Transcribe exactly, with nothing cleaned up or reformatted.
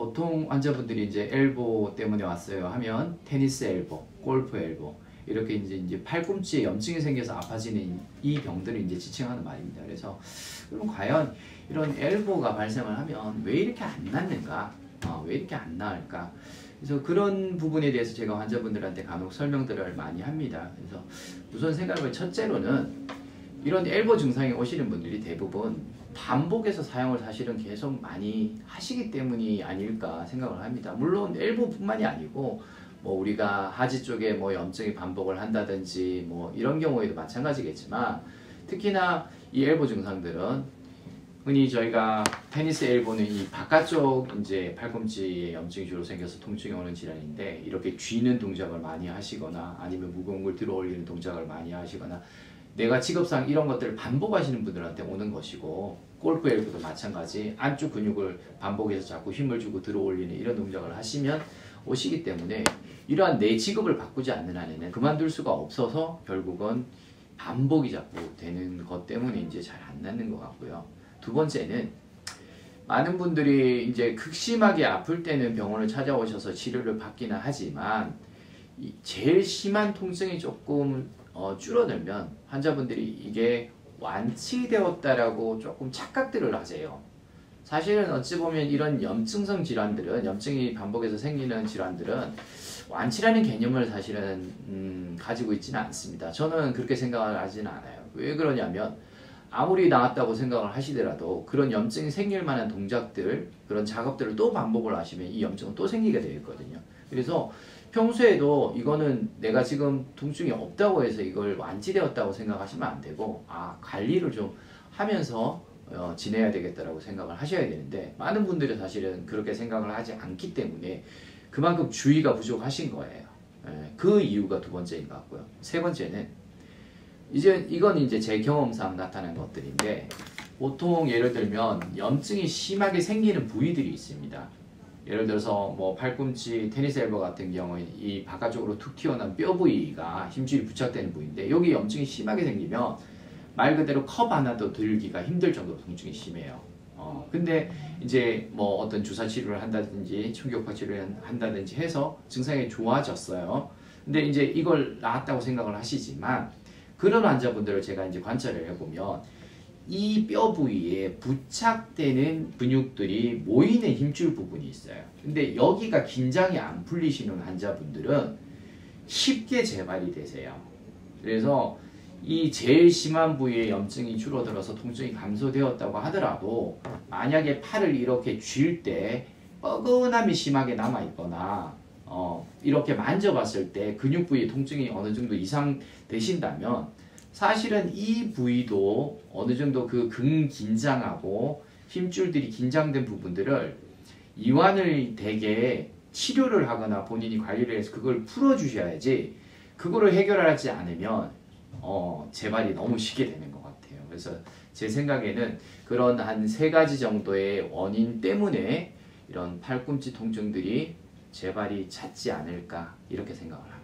보통 환자분들이 이제 엘보 때문에 왔어요 하면 테니스 엘보, 골프 엘보 이렇게 이제 이제 팔꿈치에 염증이 생겨서 아파지는 이 병들을 이제 지칭하는 말입니다. 그래서 그럼 과연 이런 엘보가 발생을 하면 왜 이렇게 안 낫는가? 어, 왜 이렇게 안 나을까? 그래서 그런 부분에 대해서 제가 환자분들한테 간혹 설명들을 많이 합니다. 그래서 우선 생각을 첫째로는 이런 엘보 증상이 오시는 분들이 대부분 반복해서 사용을 사실은 계속 많이 하시기 때문이 아닐까 생각을 합니다. 물론 엘보뿐만이 아니고 뭐 우리가 하지 쪽에 뭐 염증이 반복을 한다든지 뭐 이런 경우에도 마찬가지겠지만 특히나 이 엘보 증상들은 흔히 저희가 테니스 엘보는 이 바깥쪽 이제 팔꿈치에 염증이 주로 생겨서 통증이 오는 질환인데 이렇게 쥐는 동작을 많이 하시거나 아니면 무거운 걸 들어 올리는 동작을 많이 하시거나 내가 직업상 이런 것들을 반복하시는 분들한테 오는 것이고 골프 엘보도 마찬가지 안쪽 근육을 반복해서 자꾸 힘을 주고 들어 올리는 이런 동작을 하시면 오시기 때문에 이러한 내 직업을 바꾸지 않는 한에는 그만둘 수가 없어서 결국은 반복이 자꾸 되는 것 때문에 이제 잘 안 낫는 것 같고요. 두 번째는 많은 분들이 이제 극심하게 아플 때는 병원을 찾아오셔서 치료를 받기는 하지만 이 제일 심한 통증이 조금 어, 줄어들면 환자분들이 이게 완치되었다라고 조금 착각들을 하세요. 사실은 어찌 보면 이런 염증성 질환들은 염증이 반복해서 생기는 질환들은 완치라는 개념을 사실은 음, 가지고 있지는 않습니다. 저는 그렇게 생각을 하지는 않아요. 왜 그러냐면 아무리 나았다고 생각을 하시더라도 그런 염증이 생길 만한 동작들 그런 작업들을 또 반복을 하시면 이 염증은 또 생기게 되어 있거든요. 그래서 평소에도 이거는 내가 지금 통증이 없다고 해서 이걸 완치되었다고 생각하시면 안 되고 아 관리를 좀 하면서 어, 지내야 되겠다라고 생각을 하셔야 되는데 많은 분들이 사실은 그렇게 생각을 하지 않기 때문에 그만큼 주의가 부족하신 거예요. 예, 그 이유가 두 번째인 것 같고요. 세 번째는 이제 이건 이제 제 경험상 나타난 것들인데 보통 예를 들면 염증이 심하게 생기는 부위들이 있습니다. 예를 들어서 뭐 팔꿈치 테니스 엘보 같은 경우에 이 바깥쪽으로 툭 튀어나온 뼈 부위가 힘줄이 부착되는 부위인데 여기 염증이 심하게 생기면 말 그대로 컵 하나도 들기가 힘들 정도로 통증이 심해요. 어, 근데 이제 뭐 어떤 주사 치료를 한다든지 충격파 치료를 한다든지 해서 증상이 좋아졌어요. 근데 이제 이걸 나았다고 생각을 하시지만 그런 환자분들을 제가 이제 관찰을 해보면 이 뼈 부위에 부착되는 근육들이 모이는 힘줄 부분이 있어요. 근데 여기가 긴장이 안 풀리시는 환자분들은 쉽게 재발이 되세요. 그래서 이 제일 심한 부위의 염증이 줄어들어서 통증이 감소되었다고 하더라도 만약에 팔을 이렇게 쥘 때 뻐근함이 심하게 남아있거나 어, 이렇게 만져봤을 때 근육 부위의 통증이 어느 정도 이상 되신다면 사실은 이 부위도 어느 정도 그 근긴장하고 힘줄들이 긴장된 부분들을 이완을 되게 치료를 하거나 본인이 관리를 해서 그걸 풀어주셔야지 그거를 해결하지 않으면 어, 재발이 너무 쉽게 되는 것 같아요. 그래서 제 생각에는 그런 한 세 가지 정도의 원인 때문에 이런 팔꿈치 통증들이 재발이 잦지 않을까 이렇게 생각을 합니다.